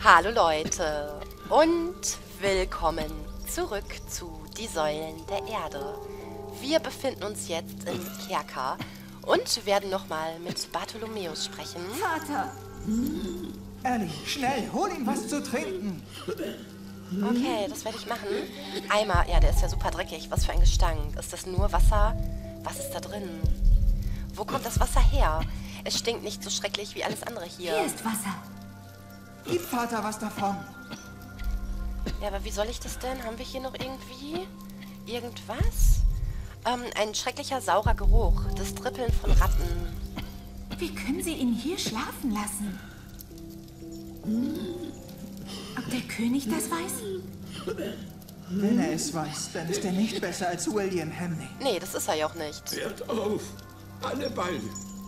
Hallo Leute und willkommen zurück zu Die Säulen der Erde. Wir befinden uns jetzt in Kerker und werden nochmal mit Bartholomäus sprechen. Vater! Ellie, schnell, hol ihm was zu trinken. Okay, das werde ich machen. Eimer, ja, der ist ja super dreckig. Was für ein Gestank. Ist das nur Wasser? Was ist da drin? Wo kommt das Wasser her? Es stinkt nicht so schrecklich wie alles andere hier. Hier ist Wasser. Gib Vater was davon. Ja, aber wie soll ich das denn? Haben wir hier noch irgendwie irgendwas? Ein schrecklicher, saurer Geruch. Das Trippeln von Ratten. Wie können Sie ihn hier schlafen lassen? Ob der König das weiß? Wenn er es weiß, dann ist er nicht besser als William Hamley. Nee, das ist er ja auch nicht. Hört auf! Alle Beine!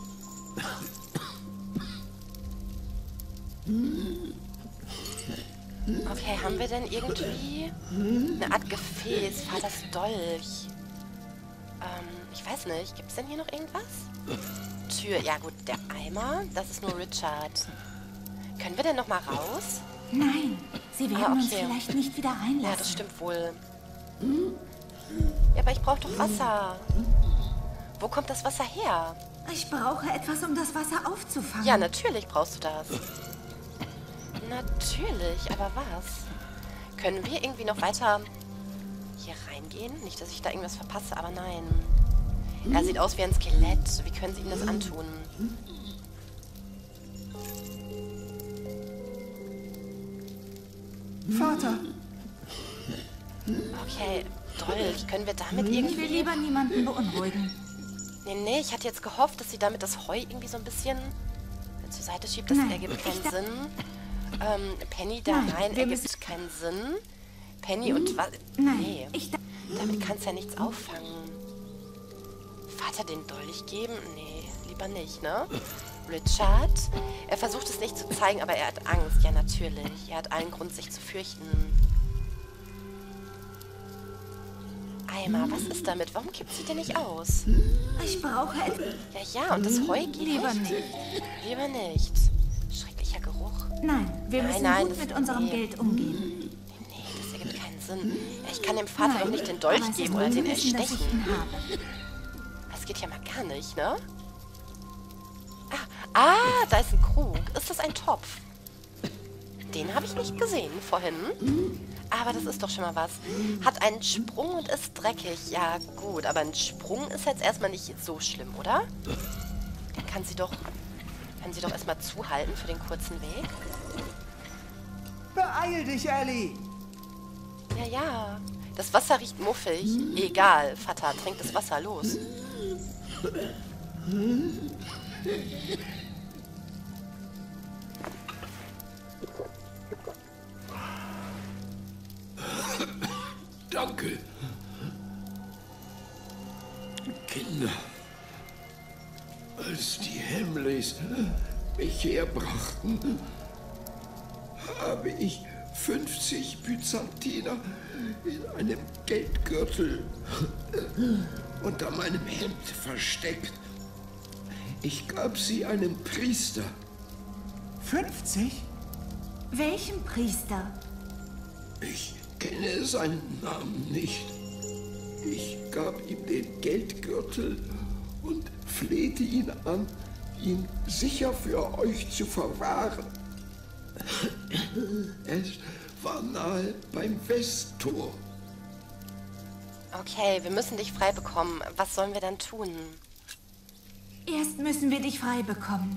Okay, haben wir denn irgendwie eine Art Gefäß? Vaters Dolch. Ich weiß nicht. Gibt es denn hier noch irgendwas? Tür. Ja gut, der Eimer. Das ist nur Richard. Können wir denn noch mal raus? Nein, Sie werden uns okay. vielleicht nicht wieder reinlassen. Ja, das stimmt wohl. Ja, aber ich brauche doch Wasser. Wo kommt das Wasser her? Ich brauche etwas, um das Wasser aufzufangen. Ja, natürlich brauchst du das. Natürlich, aber was? Können wir irgendwie noch weiter hier reingehen? Nicht, dass ich da irgendwas verpasse, aber nein. Er sieht aus wie ein Skelett. Wie können Sie ihm das antun? Vater, Okay, Dolch. Können wir damit Ich will irgendwie... lieber niemanden beunruhigen. Nee, ich hatte jetzt gehofft, dass sie damit das Heu irgendwie so ein bisschen zur Seite schiebt. Das Nein, ergibt keinen ich Sinn. Penny da Nein, rein wir ergibt keinen Sinn. Penny und was? Nein, Nee, damit kannst du ja nichts auffangen. Vater den Dolch geben? Nee, lieber nicht, ne? Richard? Er versucht es nicht zu zeigen, aber er hat Angst. Ja, natürlich. Er hat allen Grund, sich zu fürchten. Eimer, was ist damit? Warum kippt sie denn nicht aus? Ich brauche etwas. Ja, und das Heu geht Lieber nicht. nicht. Lieber nicht. Schrecklicher Geruch. Nein, wir müssen nein, gut das- mit unserem nee. Geld umgehen. Nee, das ergibt keinen Sinn. Ja, ich kann dem Vater doch nicht den Dolch aber es ist geben oder den unwissend, dass ich erstechen. ihn habe. Das geht ja mal gar nicht, ne? Ah, da ist ein Krug. Ist das ein Topf? Den habe ich nicht gesehen vorhin. Aber das ist doch schon mal was. Hat einen Sprung und ist dreckig. Ja, gut, aber ein Sprung ist jetzt erstmal nicht so schlimm, oder? Den kann sie doch erstmal zuhalten für den kurzen Weg. beeil dich, Ellie. Ja. Das Wasser riecht muffig. Egal, Vater, trink das Wasser, los. Danke! Kinder, als die Hamleys mich herbrachten, habe ich 50 Byzantiner in einem Geldgürtel unter meinem Hemd versteckt. Ich gab sie einem Priester. 50? Welchem Priester? Ich kenne seinen Namen nicht. Ich gab ihm den Geldgürtel und flehte ihn an, ihn sicher für euch zu verwahren. Es war nahe beim Westtor. Okay, wir müssen dich frei bekommen. Was sollen wir dann tun? Erst müssen wir dich frei bekommen.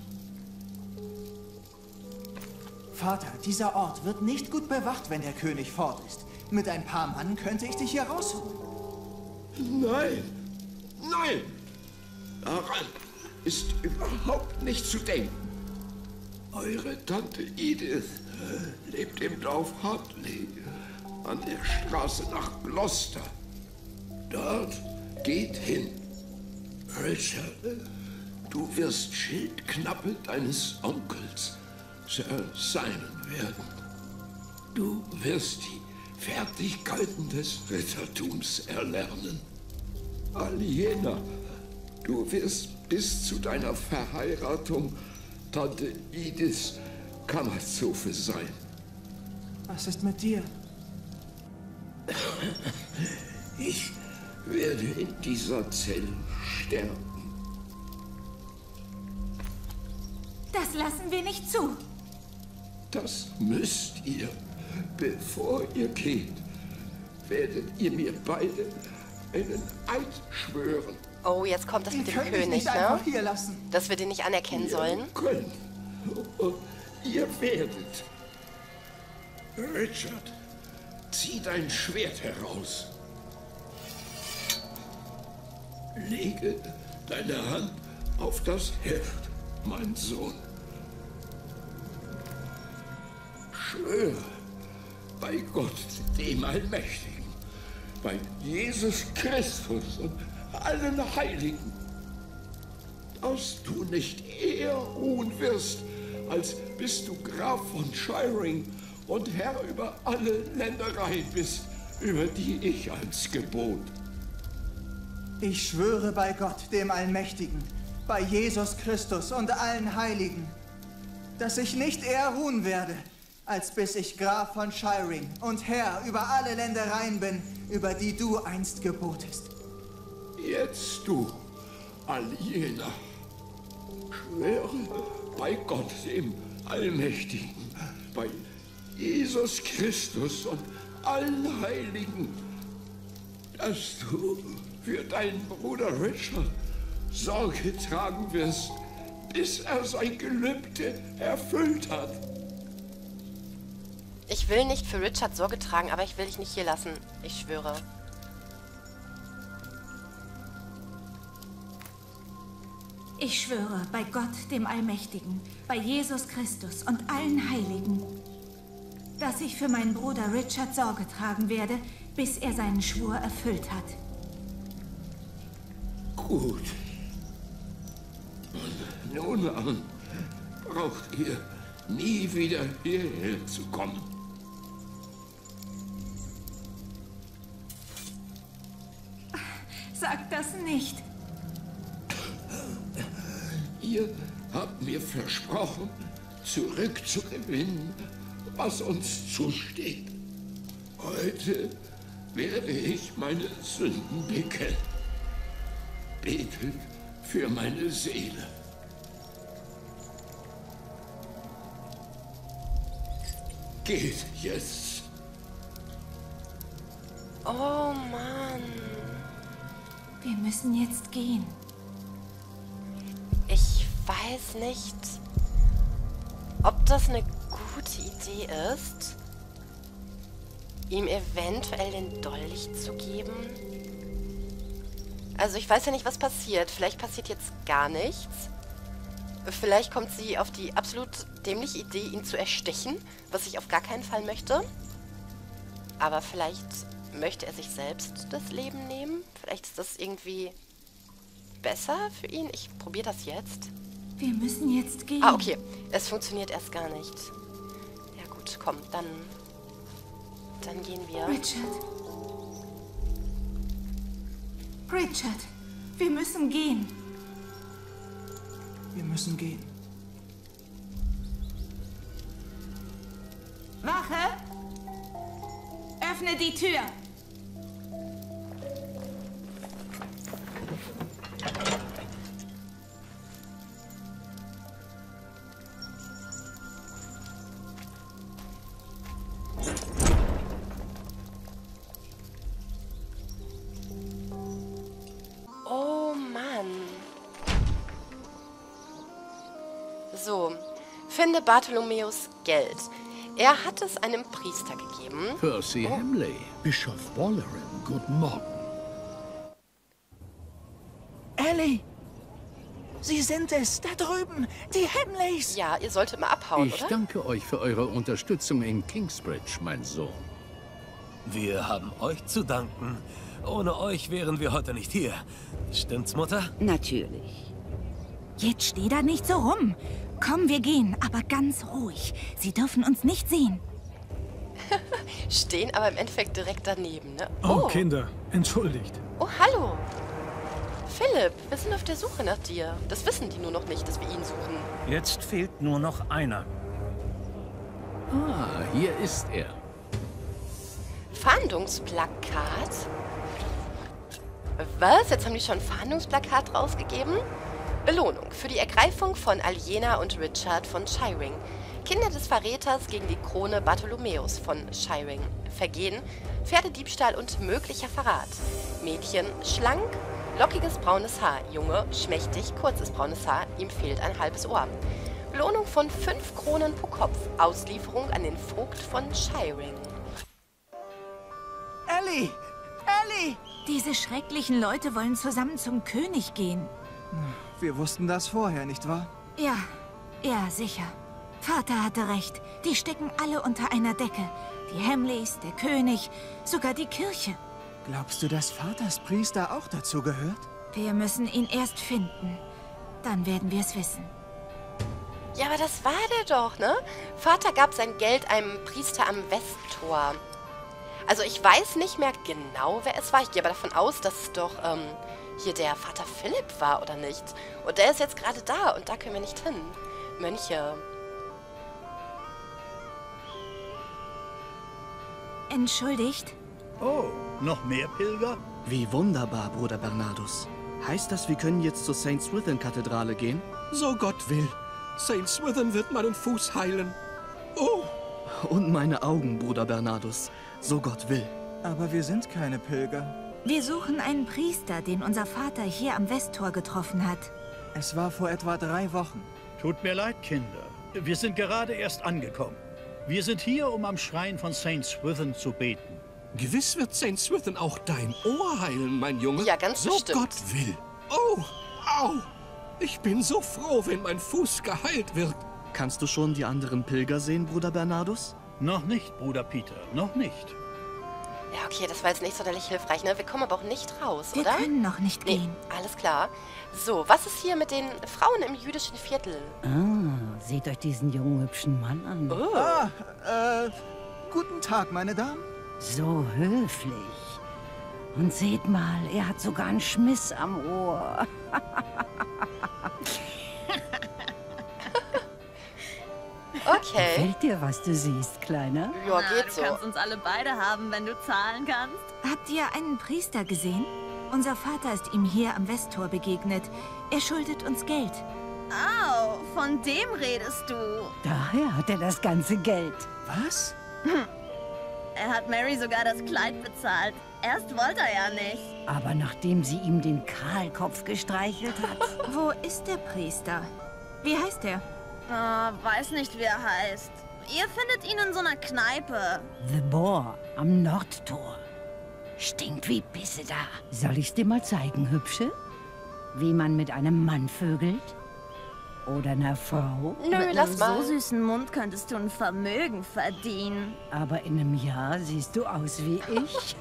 Vater, dieser Ort wird nicht gut bewacht, wenn der König fort ist. Mit ein paar Mann könnte ich dich hier rausholen. Nein, nein! Daran ist überhaupt nicht zu denken. Eure Tante Edith lebt im Dorf Hartley an der Straße nach Gloucester. Dort geht hin. Richard, du wirst Schildknappe deines Onkels, Sir Simon, werden. Du wirst die Fertigkeiten des Rittertums erlernen. Aliena, du wirst bis zu deiner Verheiratung Tante Ediths Kammerzofe sein. Was ist mit dir? Ich werde in dieser Zelle sterben. Das lassen wir nicht zu. Das müsst ihr. Bevor ihr geht, werdet ihr mir beide einen Eid schwören. Oh, jetzt kommt das Ihr mit dem könnt mich König, nicht einfach ne? hier lassen. Dass wir den nicht anerkennen sollen. Ihr könnt. Und ihr werdet. Richard, zieh dein Schwert heraus. Lege deine Hand auf das Heft, mein Sohn. Schwöre bei Gott, dem Allmächtigen, bei Jesus Christus und allen Heiligen, dass du nicht eher ruhen wirst, als bis du Graf von Shiring und Herr über alle Ländereien bist, über die ich als Gebot. Ich schwöre bei Gott, dem Allmächtigen, bei Jesus Christus und allen Heiligen, dass ich nicht eher ruhen werde, als bis ich Graf von Shiring und Herr über alle Ländereien bin, über die du einst gebotest. Jetzt du, Aliena, schwöre bei Gott, dem Allmächtigen, bei Jesus Christus und allen Heiligen, dass du für deinen Bruder Richard Sorge tragen wirst, bis er sein Gelübde erfüllt hat. Ich will nicht für Richard Sorge tragen, aber ich will dich nicht hier lassen. Ich schwöre. Ich schwöre bei Gott, dem Allmächtigen, bei Jesus Christus und allen Heiligen, dass ich für meinen Bruder Richard Sorge tragen werde, bis er seinen Schwur erfüllt hat. Gut. Und nun an braucht ihr nie wieder hierher zu kommen. Sag das nicht. Ihr habt mir versprochen, zurückzugewinnen, was uns zusteht. Heute werde ich meine Sünden bekennen. Betet für meine Seele. Geht jetzt. Oh Mann. Wir müssen jetzt gehen. Ich weiß nicht, ob das eine gute Idee ist, ihm eventuell den Dolch zu geben. Also ich weiß ja nicht, was passiert. Vielleicht passiert jetzt gar nichts. Vielleicht kommt sie auf die absolut dämliche Idee, ihn zu erstechen, was ich auf gar keinen Fall möchte. Aber vielleicht möchte er sich selbst das Leben nehmen. Vielleicht ist das irgendwie besser für ihn. Ich probiere das jetzt. Wir müssen jetzt gehen. Ah, okay. Es funktioniert erst gar nicht. Ja gut, komm, dann gehen wir. Richard. Richard, wir müssen gehen. Wir müssen gehen. Wache! Öffne die Tür! Oh Mann. So, finde Bartholomäus Geld. Er hat es einem Priester gegeben. Percy Hamley, Bischof Walleran, guten Morgen. Ellie! Sie sind es, da drüben, die Hamleys! Ja, ihr solltet mal abhauen, Ich oder? danke euch für eure Unterstützung in Kingsbridge, mein Sohn. Wir haben euch zu danken. Ohne euch wären wir heute nicht hier. Stimmt's, Mutter? Natürlich. Jetzt steh da nicht so rum. Komm, wir gehen, aber ganz ruhig. Sie dürfen uns nicht sehen. Stehen aber im Endeffekt direkt daneben, ne? Oh, Kinder, entschuldigt. Oh, hallo. Philipp, wir sind auf der Suche nach dir. Das wissen die nur noch nicht, dass wir ihn suchen. Jetzt fehlt nur noch einer. Ah, hier ist er. Fahndungsplakat? Was? Jetzt haben die schon ein Fahndungsplakat rausgegeben? Belohnung für die Ergreifung von Aliena und Richard von Shiring. Kinder des Verräters gegen die Krone Bartholomäus von Shiring. Vergehen, Pferdediebstahl und möglicher Verrat. Mädchen, schlank, lockiges braunes Haar. Junge, schmächtig, kurzes braunes Haar. Ihm fehlt ein halbes Ohr. Belohnung von 5 Kronen pro Kopf. Auslieferung an den Vogt von Shiring. Ellie! Ellie! Diese schrecklichen Leute wollen zusammen zum König gehen. Wir wussten das vorher, nicht wahr? Ja, sicher. Vater hatte recht. Die stecken alle unter einer Decke. Die Hamleys, der König, sogar die Kirche. Glaubst du, dass Vaters Priester auch dazu gehört? Wir müssen ihn erst finden. Dann werden wir es wissen. Ja, aber das war der doch, ne? Vater gab sein Geld einem Priester am Westtor. Also ich weiß nicht mehr genau, wer es war. Ich gehe aber davon aus, dass es doch hier der Vater Philipp war, oder nicht? Und der ist jetzt gerade da und da können wir nicht hin. Mönche. Entschuldigt? Oh, noch mehr Pilger? Wie wunderbar, Bruder Bernardus. Heißt das, wir können jetzt zur St. Swithin-Kathedrale gehen? So Gott will. St. Swithin wird meinen Fuß heilen. Oh! Und meine Augen, Bruder Bernardus. So Gott will. Aber wir sind keine Pilger. Wir suchen einen Priester, den unser Vater hier am Westtor getroffen hat. Es war vor etwa 3 Wochen. Tut mir leid, Kinder. Wir sind gerade erst angekommen. Wir sind hier, um am Schrein von St. Swithin zu beten. Gewiss wird St. Swithin auch dein Ohr heilen, mein Junge. Ja, ganz so bestimmt. Gott will. Oh, au! Ich bin so froh, wenn mein Fuß geheilt wird. Kannst du schon die anderen Pilger sehen, Bruder Bernardus? Noch nicht, Bruder Peter, noch nicht. Ja, okay, das war jetzt nicht sonderlich hilfreich, ne? Wir kommen aber auch nicht raus, Wir oder? können noch nicht gehen. Alles klar. So, was ist hier mit den Frauen im jüdischen Viertel? Ah, seht euch diesen jungen, hübschen Mann an. Oh. Guten Tag, meine Damen. So höflich. Und seht mal, er hat sogar einen Schmiss am Ohr. Okay. Gefällt dir, was du siehst, Kleiner? Ja, geht so. Du kannst uns alle beide haben, wenn du zahlen kannst. Habt ihr einen Priester gesehen? Unser Vater ist ihm hier am Westtor begegnet. Er schuldet uns Geld. Au, von dem redest du. Daher hat er das ganze Geld. Was? Er hat Mary sogar das Kleid bezahlt. Erst wollte er ja nicht. Aber nachdem sie ihm den Kahlkopf gestreichelt hat... Wo ist der Priester? Wie heißt er? Weiß nicht, wie er heißt. Ihr findet ihn in so einer Kneipe. The Boar am Nordtor. Stinkt wie Pisse da. Soll ich's dir mal zeigen, Hübsche? Wie man mit einem Mann vögelt? Oder einer Frau? Nö, Mit lass einem mal. so süßen Mund könntest du ein Vermögen verdienen. Aber in einem Jahr siehst du aus wie ich.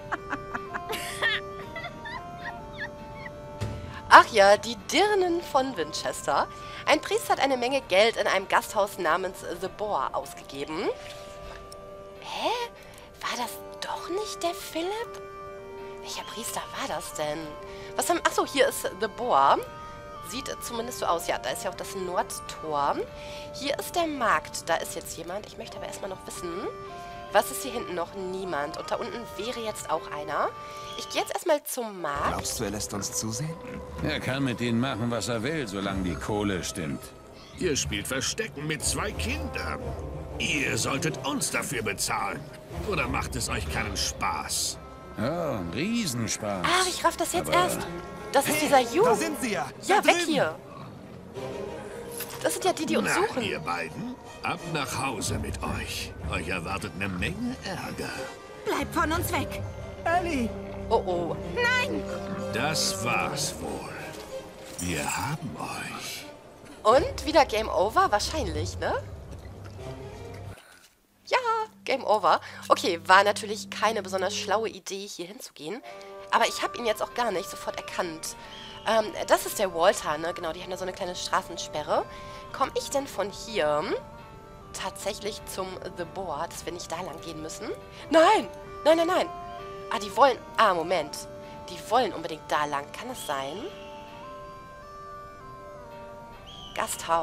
Ach ja, die Dirnen von Winchester. Ein Priester hat eine Menge Geld in einem Gasthaus namens The Boar ausgegeben. Hä? War das doch nicht der Philipp? Welcher Priester war das denn? Was haben... Achso, hier ist The Boar. Sieht zumindest so aus. Ja, da ist ja auch das Nordtor. Hier ist der Markt. Da ist jetzt jemand. Ich möchte aber erstmal noch wissen, was ist hier hinten noch? Niemand. Und da unten wäre jetzt auch einer. Ich gehe jetzt erstmal zum Markt. Glaubst du, er lässt uns zusehen? Er kann mit ihnen machen, was er will, solange die Kohle stimmt. Ihr spielt Verstecken mit 2 Kindern. Ihr solltet uns dafür bezahlen. Oder macht es euch keinen Spaß? Oh, ein Riesenspaß. Ach, ich raff das jetzt Aber erst. Das ist dieser Ju. Da sind sie ja. Ja, Da weg drüben. hier. Das sind ja die, die uns Na, suchen. ihr beiden, ab nach Hause mit euch. Euch erwartet eine Menge Ärger. Bleib von uns weg. Ellie! Oh, oh. Nein! Das war's wohl. Wir haben euch. Und wieder Game Over? Wahrscheinlich, ne? Ja, Game Over. Okay, war natürlich keine besonders schlaue Idee, hier hinzugehen. Aber ich habe ihn jetzt auch gar nicht sofort erkannt. Das ist der Walter, ne? Genau, die haben da so eine kleine Straßensperre. Komme ich denn von hier tatsächlich zum The Boar, dass wir nicht da lang gehen müssen? Nein! Nein, nein, nein! Ah, die wollen... Ah, Moment. Die wollen unbedingt da lang. Kann es sein?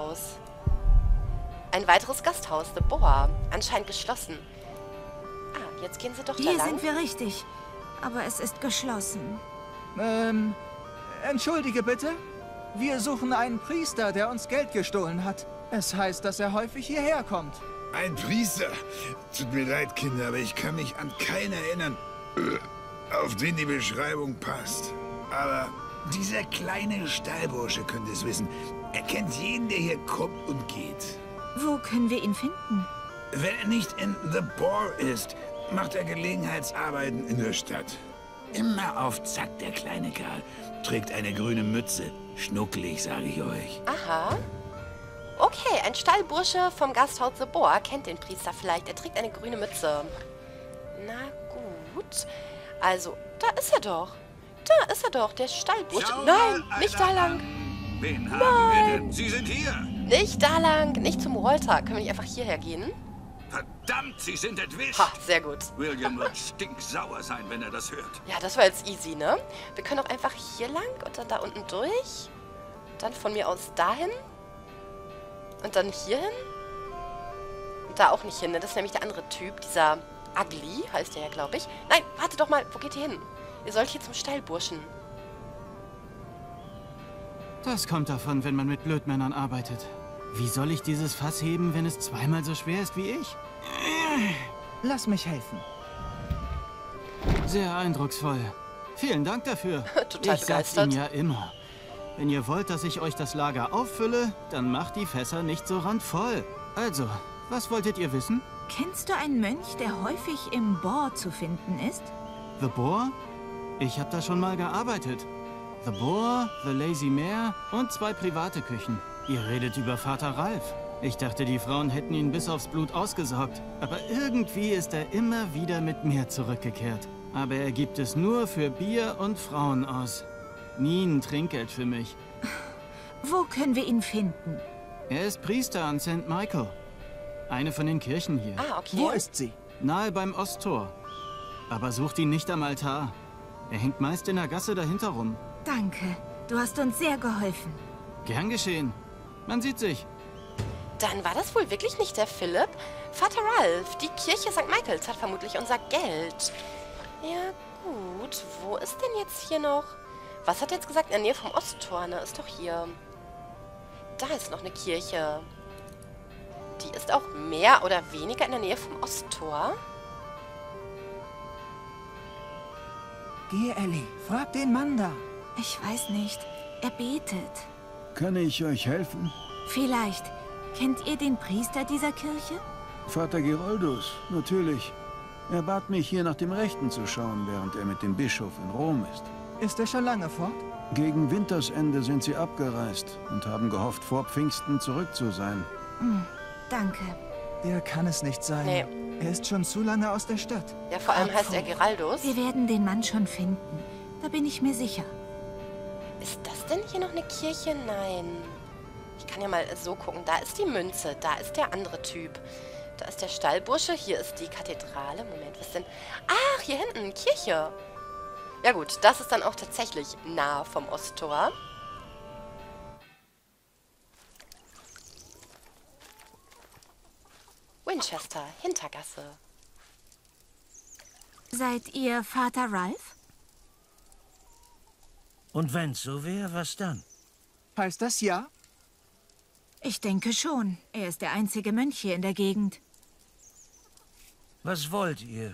Gasthaus. Ein weiteres Gasthaus, The Boar. Anscheinend geschlossen. Ah, Jetzt gehen sie doch da Hier lang. sind wir richtig, aber es ist geschlossen. Entschuldige bitte. Wir suchen einen Priester, der uns Geld gestohlen hat. Es heißt, dass er häufig hierher kommt. Ein Priester? Tut mir leid, Kinder, aber ich kann mich an keinen erinnern, auf den die Beschreibung passt. Aber dieser kleine Stallbursche könnte es wissen. Er kennt jeden, der hier kommt und geht. Wo können wir ihn finden? Wenn er nicht in The Boar ist, macht er Gelegenheitsarbeiten in der Stadt. Immer auf Zack, der kleine Kerl. Trägt eine grüne Mütze. Schnucklig, sage ich euch. Aha. Okay, ein Stallbursche vom Gasthaus The Boar kennt den Priester vielleicht. Er trägt eine grüne Mütze. Na gut. Also, da ist er doch. Da ist er doch, der Stallbursche. Schau Nein, mal nicht da lang. Wen haben Nein. wir denn? Sie sind hier. Nicht da lang, nicht zum Walter. Können wir nicht einfach hierher gehen? Verdammt, Sie sind entwischt. Ha, sehr gut. William wird stinksauer sein, wenn er das hört. Ja, das war jetzt easy, ne? Wir können auch einfach hier lang und dann da unten durch. Dann von mir aus dahin. Und dann hier hin. Und da auch nicht hin, ne? Das ist nämlich der andere Typ, dieser Ugly, heißt der ja, glaube ich. Nein, warte doch mal, wo geht ihr hin? Ihr sollt hier zum Stallburschen. Das kommt davon, wenn man mit Blödmännern arbeitet. Wie soll ich dieses Fass heben, wenn es zweimal so schwer ist wie ich? Lass mich helfen. Sehr eindrucksvoll. Vielen Dank dafür. Total ich sag's begeistert. Ihnen ja immer. Wenn ihr wollt, dass ich euch das Lager auffülle, dann macht die Fässer nicht so randvoll. Also, was wolltet ihr wissen? Kennst du einen Mönch, der häufig im Boar zu finden ist? The Boar? Ich habe da schon mal gearbeitet. The Boar, The Lazy Mare und 2 private Küchen. Ihr redet über Vater Ralf. Ich dachte, die Frauen hätten ihn bis aufs Blut ausgesaugt. Aber irgendwie ist er immer wieder mit mir zurückgekehrt. Aber er gibt es nur für Bier und Frauen aus. Nie ein Trinkgeld für mich. Wo können wir ihn finden? Er ist Priester an St. Michael. Eine von den Kirchen hier. Ah, okay. Wo ist sie? Nahe beim Osttor. Aber sucht ihn nicht am Altar. Er hängt meist in der Gasse dahinter rum. Danke, du hast uns sehr geholfen. Gern geschehen. Man sieht sich. Dann war das wohl wirklich nicht der Philipp. Vater Ralph, die Kirche St. Michaels hat vermutlich unser Geld. Ja, gut. Wo ist denn jetzt hier noch? Was hat er jetzt gesagt? In der Nähe vom Osttor, ne? Ist doch hier. Da ist noch eine Kirche. Die ist auch mehr oder weniger in der Nähe vom Osttor. Geh, Ellie. Frag den Mann da. Ich weiß nicht. Er betet. Kann ich euch helfen? Vielleicht. Kennt ihr den Priester dieser Kirche? Vater Geroldus, natürlich. Er bat mich, hier nach dem Rechten zu schauen, während er mit dem Bischof in Rom ist. Ist er schon lange fort? Gegen Wintersende sind sie abgereist und haben gehofft, vor Pfingsten zurück zu sein. Danke. Der kann es nicht sein. Nee. Er ist schon zu lange aus der Stadt. Ja, vor allem heißt er Geraldus. Wir werden den Mann schon finden. Da bin ich mir sicher. Ist das denn hier noch eine Kirche? Nein. Ich kann ja mal so gucken. Da ist die Münze. Da ist der andere Typ. Da ist der Stallbursche. Hier ist die Kathedrale. Moment, was denn? Ach, hier hinten. Kirche. Ja gut, das ist dann auch tatsächlich nahe vom Osttor. Winchester, Hintergasse. Seid ihr Vater Ralph? Und wenn's so wäre, was dann? Heißt das ja? Ich denke schon. Er ist der einzige Mönch hier in der Gegend. Was wollt ihr?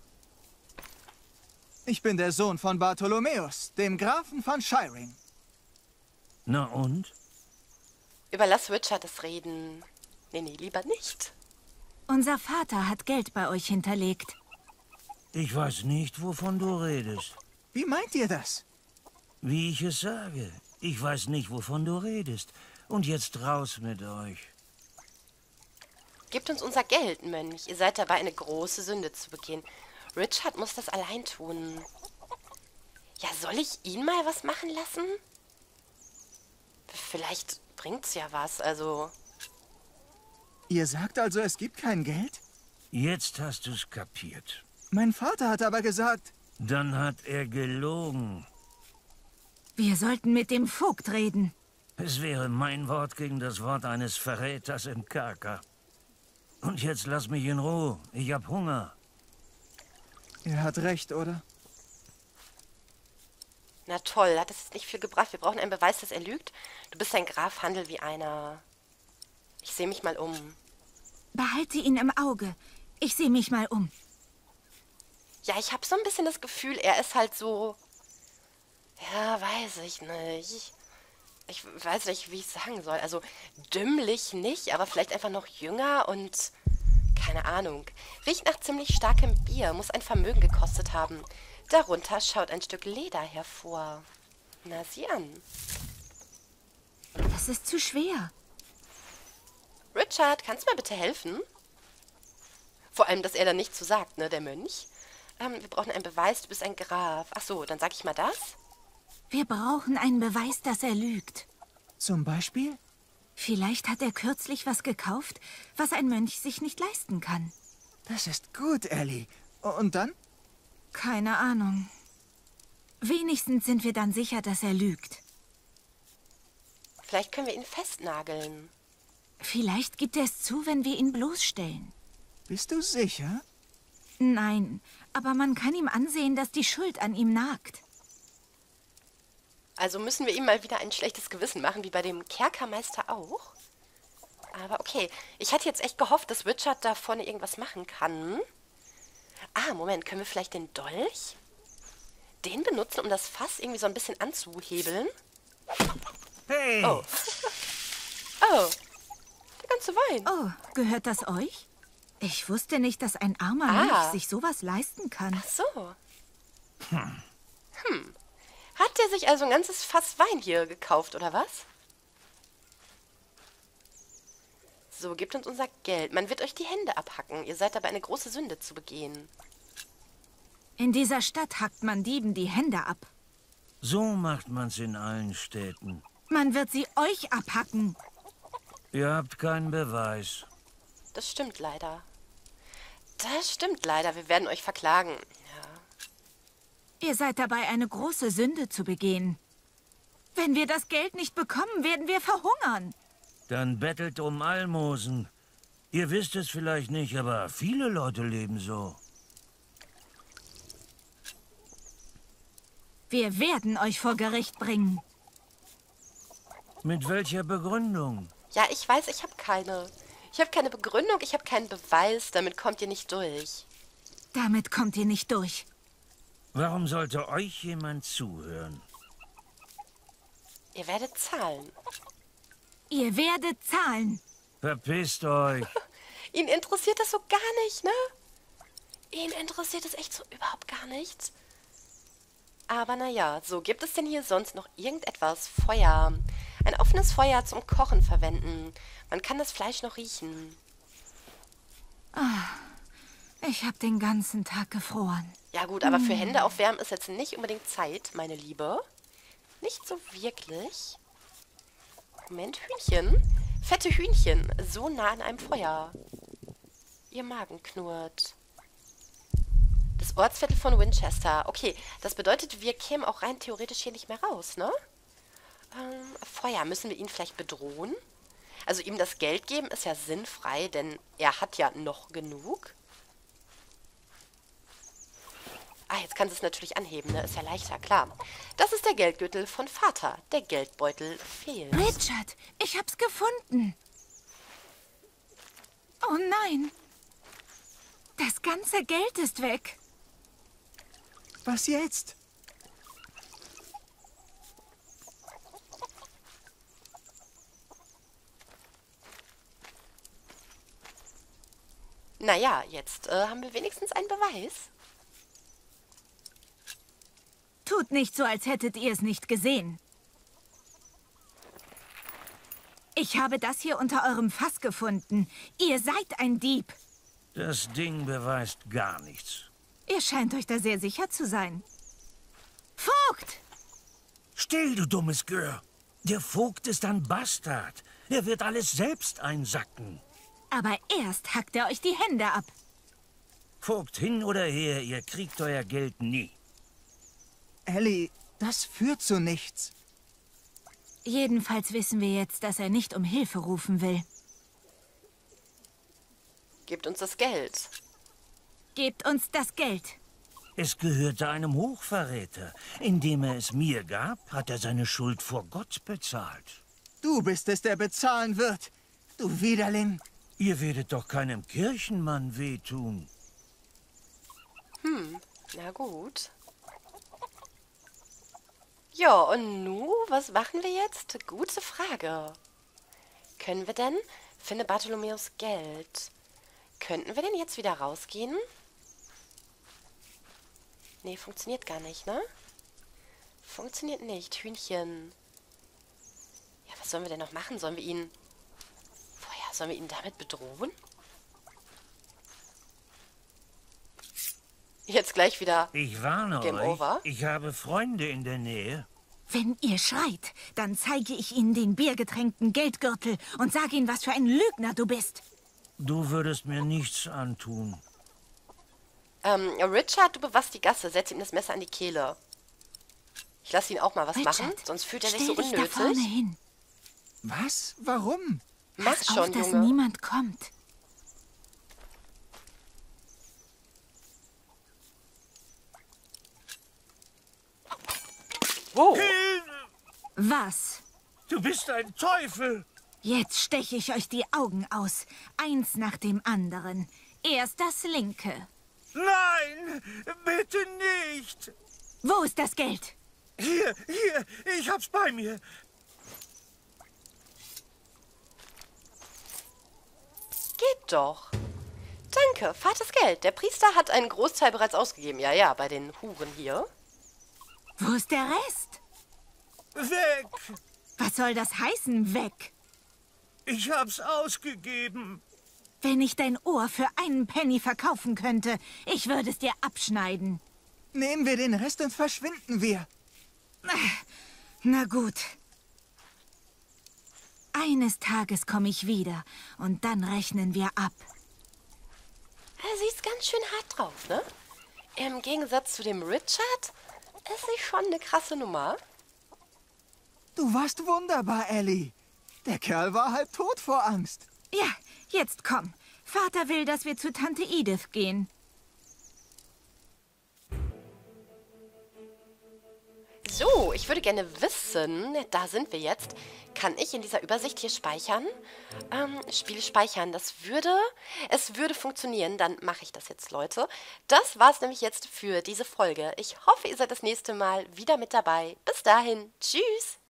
Ich bin der Sohn von Bartholomäus, dem Grafen von Shiring. Na und? Überlass Richard das Reden. Nee, lieber nicht. Unser Vater hat Geld bei euch hinterlegt. Ich weiß nicht, wovon du redest. Wie meint ihr das? Wie ich es sage. Ich weiß nicht, wovon du redest. Und jetzt raus mit euch. Gebt uns unser Geld, Mönch. Ihr seid dabei, eine große Sünde zu begehen. Richard muss das allein tun. Ja, soll ich ihn mal was machen lassen? Vielleicht bringt's ja was, also... Ihr sagt also, es gibt kein Geld? Jetzt hast du's kapiert. Mein Vater hat aber gesagt... Dann hat er gelogen. Wir sollten mit dem Vogt reden. Es wäre mein Wort gegen das Wort eines Verräters im Kerker. Und jetzt lass mich in Ruhe. Ich hab Hunger. Er hat recht, oder? Na toll, hat das jetzt nicht viel gebracht. Wir brauchen einen Beweis, dass er lügt. Du bist ein Graf, handel wie einer. Ich sehe mich mal um. Behalte ihn im Auge. Ich sehe mich mal um. Ja, ich habe so ein bisschen das Gefühl, er ist halt so... Ja, weiß ich nicht. Ich weiß nicht, wie ich sagen soll. Also dümmlich nicht, aber vielleicht einfach noch jünger und... Keine Ahnung. Riecht nach ziemlich starkem Bier, muss ein Vermögen gekostet haben. Darunter schaut ein Stück Leder hervor. Na, sieh an. Das ist zu schwer. Richard, kannst du mir bitte helfen? Vor allem, dass er da nichts zu sagt, ne, der Mönch. Wir brauchen einen Beweis, du bist ein Graf. Ach so, dann sag ich mal das. Wir brauchen einen Beweis, dass er lügt. Zum Beispiel? Vielleicht hat er kürzlich was gekauft, was ein Mönch sich nicht leisten kann. Das ist gut, Ellie. Und dann? Keine Ahnung. Wenigstens sind wir dann sicher, dass er lügt. Vielleicht können wir ihn festnageln. Vielleicht gibt er es zu, wenn wir ihn bloßstellen. Bist du sicher? Nein, aber man kann ihm ansehen, dass die Schuld an ihm nagt. Also müssen wir ihm mal wieder ein schlechtes Gewissen machen, wie bei dem Kerkermeister auch. Aber okay, ich hatte jetzt echt gehofft, dass Richard da vorne irgendwas machen kann. Ah, Moment, können wir vielleicht den Dolch? Den benutzen, um das Fass irgendwie so ein bisschen anzuhebeln? Hey! Oh. Oh, der ganze Wein. Oh, gehört das euch? Ich wusste nicht, dass ein armer Mönch sich sowas leisten kann. Ach so. Hat der sich also ein ganzes Fass Wein hier gekauft, oder was? So, gebt uns unser Geld. Man wird euch die Hände abhacken. Ihr seid dabei, eine große Sünde zu begehen. In dieser Stadt hackt man Dieben die Hände ab. So macht man's in allen Städten. Man wird sie euch abhacken. Ihr habt keinen Beweis. Das stimmt leider. Das stimmt leider. Wir werden euch verklagen. Ja. Ihr seid dabei, eine große Sünde zu begehen. Wenn wir das Geld nicht bekommen, werden wir verhungern. Dann bettelt um Almosen. Ihr wisst es vielleicht nicht, aber viele Leute leben so. Wir werden euch vor Gericht bringen. Mit welcher Begründung? Ja, ich weiß, ich habe keine. Ich habe keine Begründung, ich habe keinen Beweis. Damit kommt ihr nicht durch. Damit kommt ihr nicht durch. Warum sollte euch jemand zuhören? Ihr werdet zahlen. Ihr werdet zahlen. Verpisst euch. Ihn interessiert das so gar nicht, ne? Ihn interessiert es echt so überhaupt gar nicht. Aber naja, so, gibt es denn hier sonst noch irgendetwas? Feuer. Ein offenes Feuer zum Kochen verwenden. Man kann das Fleisch noch riechen. Ich habe den ganzen Tag gefroren. Ja gut, aber für Hände aufwärmen ist jetzt nicht unbedingt Zeit, meine Liebe. Nicht so wirklich. Moment, Hühnchen. Fette Hühnchen, so nah an einem Feuer. Ihr Magen knurrt. Das Ortsviertel von Winchester. Okay, das bedeutet, wir kämen auch rein theoretisch hier nicht mehr raus, ne? Feuer, müssen wir ihn vielleicht bedrohen? Also ihm das Geld geben ist ja sinnfrei, denn er hat ja noch genug. Ah, jetzt kann sie es natürlich anheben, ne? Ist ja leichter, klar. Das ist der Geldgürtel von Vater. Der Geldbeutel fehlt. Richard, ich hab's gefunden. Oh nein. Das ganze Geld ist weg. Was jetzt? Naja, jetzt haben wir wenigstens einen Beweis. Tut nicht so, als hättet ihr es nicht gesehen. Ich habe das hier unter eurem Fass gefunden. Ihr seid ein Dieb. Das Ding beweist gar nichts. Ihr scheint euch da sehr sicher zu sein. Vogt! Still, du dummes Gör. Der Vogt ist ein Bastard. Er wird alles selbst einsacken. Aber erst hackt er euch die Hände ab. Vogt hin oder her, ihr kriegt euer Geld nie. Ellie, das führt zu nichts. Jedenfalls wissen wir jetzt, dass er nicht um Hilfe rufen will. Gebt uns das Geld. Gebt uns das Geld. Es gehörte einem Hochverräter. Indem er es mir gab, hat er seine Schuld vor Gott bezahlt. Du bist es, der bezahlen wird, du Widerling. Ihr werdet doch keinem Kirchenmann wehtun. Na gut. Ja, und nu, was machen wir jetzt? Gute Frage. Können wir denn? Finde Bartholomäus Geld. Könnten wir denn jetzt wieder rausgehen? Nee, funktioniert gar nicht, ne? Funktioniert nicht. Hühnchen. Ja, was sollen wir denn noch machen? Sollen wir ihn damit bedrohen? Jetzt gleich wieder Ich warne Game euch, over. ich habe Freunde in der Nähe. Wenn ihr schreit, dann zeige ich Ihnen den biergetränkten Geldgürtel und sage Ihnen, was für ein Lügner du bist. Du würdest mir nichts antun. Richard, du bewachst die Gasse. Setz ihm das Messer an die Kehle. Ich lasse ihn auch mal was Richard, machen, sonst fühlt er sich stell so dich da vorne unnötig. hin. Was? Warum? Mach Pass schon, auf, dass Junge. niemand kommt. Wow. Was? Du bist ein Teufel! Jetzt steche ich euch die Augen aus. Eins nach dem anderen. Erst das linke. Nein, bitte nicht! Wo ist das Geld? Hier, ich hab's bei mir. Geht doch. Danke, Vaters Geld. Der Priester hat einen Großteil bereits ausgegeben. Ja, ja, bei den Huren hier. Wo ist der Rest? Weg! Was soll das heißen, weg? Ich hab's ausgegeben. Wenn ich dein Ohr für einen Penny verkaufen könnte, ich würde es dir abschneiden. Nehmen wir den Rest und verschwinden wir. Na gut. Eines Tages komme ich wieder und dann rechnen wir ab. Sie ist ganz schön hart drauf, ne? Im Gegensatz zu dem Richard ist sie schon eine krasse Nummer. Du warst wunderbar, Ellie. Der Kerl war halb tot vor Angst. Ja, jetzt komm. Vater will, dass wir zu Tante Edith gehen. So, ich würde gerne wissen, da sind wir jetzt. Kann ich in dieser Übersicht hier speichern? Spiel speichern, es würde funktionieren, dann mache ich das jetzt, Leute. Das war's nämlich jetzt für diese Folge. Ich hoffe, ihr seid das nächste Mal wieder mit dabei. Bis dahin, tschüss!